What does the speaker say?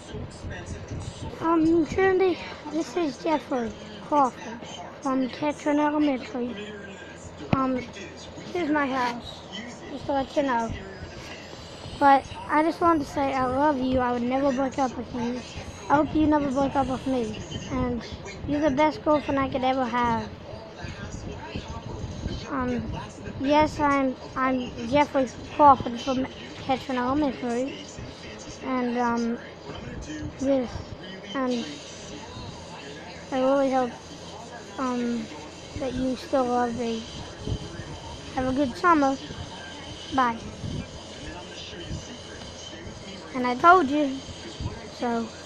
Truly, this is Jeffrey Crawford from Ketron Elementary. Here's my house, just to let you know. But I just wanted to say I love you. I would never break up with you. I hope you never break up with me. And you're the best girlfriend I could ever have. Yes, I'm Jeffrey Crawford from Ketron Elementary. And this, and I really hope that you still love me. Have a good summer. Bye. And I told you, so.